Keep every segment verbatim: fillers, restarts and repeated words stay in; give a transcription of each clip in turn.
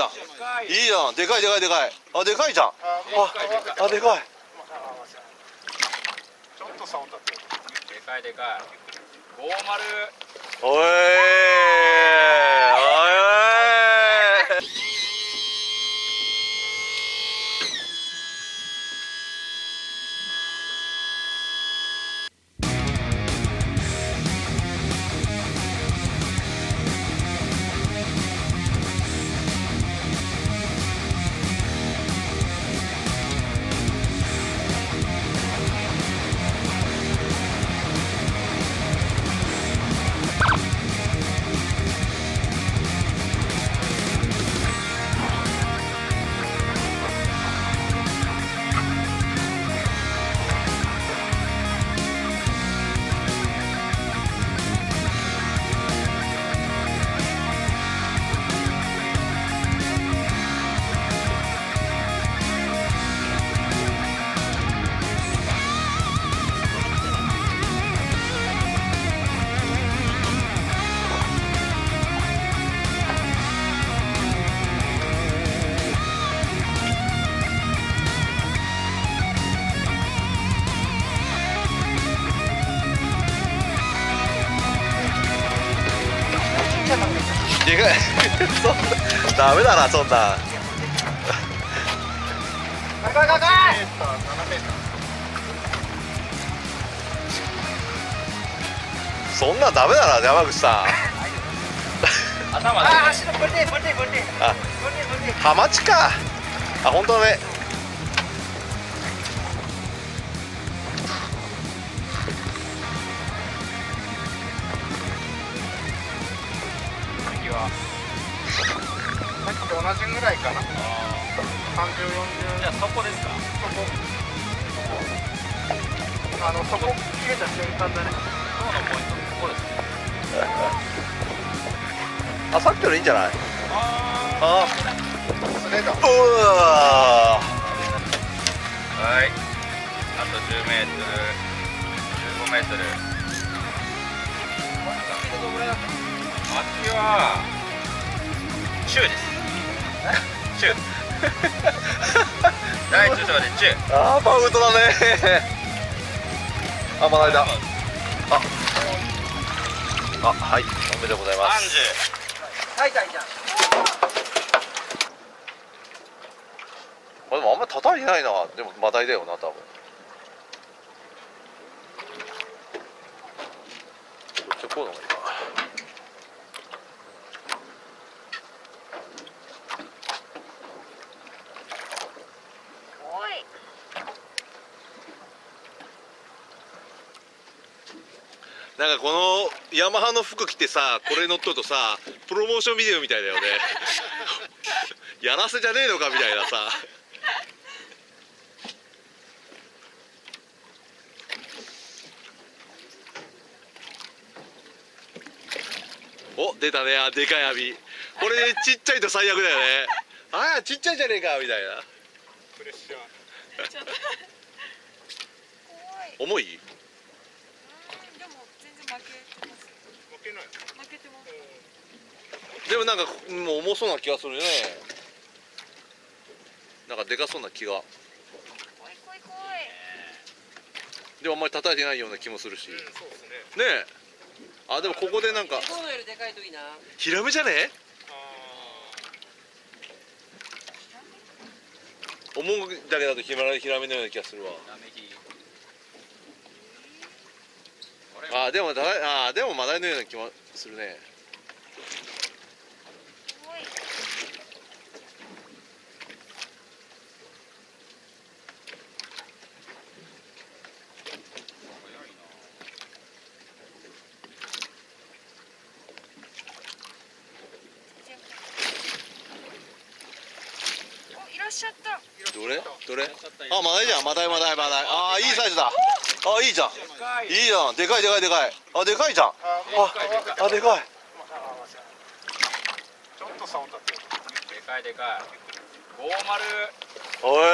ゃん、いいじゃん、でかいでかいでかい。あ、でかいじゃん。あ、あ、でかい。 ちょっと触ったって。 でかいでかい。ごじゅう。 おいー、おいー。でかい。そんなダメだな、そんな。そんなんダメだな、山口さん。 頭だ。 あ、ハマチか。あ、本当だね。 さっきと同じぐらいかな。三十、四十。 じゃあそこですか。 そこ。あの、そこ切れた瞬間だね。 今日のポイントここですね。 あ、さっきよりいいんじゃない。ああ。 それだ。 うわ。 はい。あとじゅうメートル、じゅうごメートル。秋は中です。中。第一章で中。 ああ、パウトだね。あ、まだいだ。あ。あ、はい、おめでとうございます。 三十。 はい、大ちゃん。 あ、でもあんまり叩いてないな。でもマダイだよな、多分。こっちこうのがいいな。なんかこのヤマハの服着てさ、これ乗っとるとさ、プロモーションビデオみたいだよね。やらせじゃねえのかみたいなさ。お、出たね。あ、でかい網。これちっちゃいと最悪だよね。ああ、ちっちゃいじゃねえかみたいな。 プレッシャー。 重い？ 負けない。 負けてます。 でもなんかもう重そうな気がするね。なんかでかそうな気が。 怖い怖い怖い。 でもあんまり叩いてないような気もするし。 うん、そうですね。 ねえ。あ、でもここでなんか。 このよりでかいといいな。 ヒラメじゃね？思うだけだとヒラメヒラメのような気がするわ。あ、でもだあでもマダイのような気もするね。 いらっしゃった。 どれどれ？あ、マダイじゃん。マダイマダイマダイ。ああ、いいサイズだ。あ、いいじゃん。いいじゃん。でかいでかいでかい。あ、でかいじゃん。あ、あ、でかい。 ちょっと触ったって。 でかいでかい。ごじゅう。 おいー、おい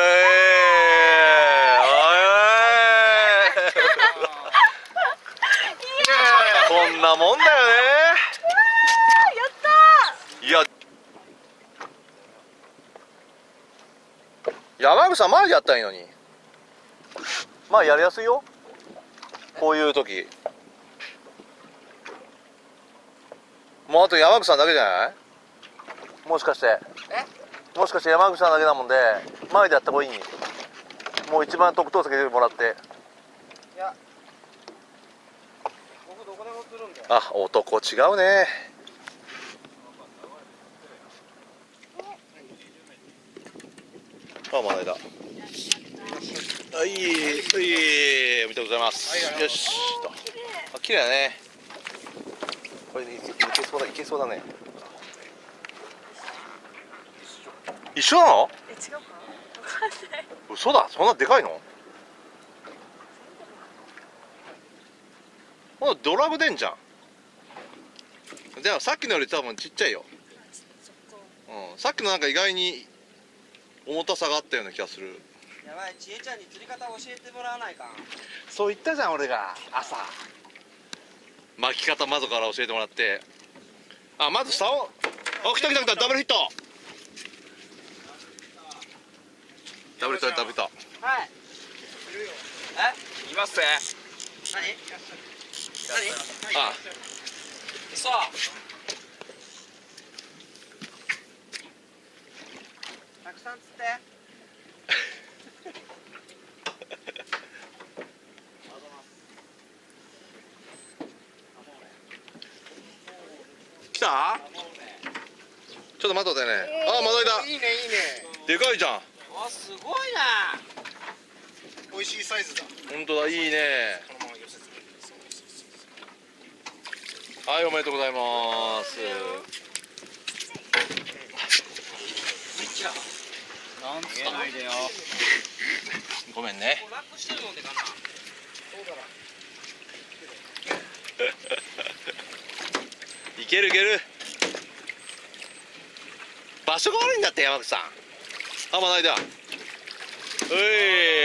ー。こんなもんだよね。 やったー。 いや。 山口さん前でやったらいいのに。前やりやすいよ、こういう時。もうあと山口さんだけじゃない？もしかしてえもしかして山口さんだけなもんで前でやった方がいい。もう一番特等席でもらって。 いや僕どこでもするんで。 あ、男違うね。あ、まだだ。はい、はい、ありがとうございます。よしと。あ、綺麗だね。これでいけ、いけそうだ、いけそうだね。一緒なの？ え、違うかな。わかんない。 嘘だ、そんなでかいの？ほらドラグ出んじゃん。じゃあさっきのより多分ちっちゃいよ。うん、さっきのなんか意外に重たさがあったような気がする。 やばい、ちえちゃんに釣り方教えてもらわないかん。 そう言ったじゃん俺が朝。巻き方窓から教えてもらって。あ、まず竿。あ、来た来た来た、ダブルヒット。ダブルヒットダブルヒット。 はい。 えいますぜ。 何？ あ、 そう。たくさん釣って。 来た？ちょっと待っとってね。あ、マダイだ。 いいねいいね。 でかいじゃん。 お、すごいな。 美味しいサイズだ。 本当だ、いいね。 このまま寄せて。 はい、おめでとうございます。 なんつかないでよ。 ごめんね。 ラップしてるのでかな。 いけるいける。場所が悪いんだって山口さん。あ、まだいだ。うい。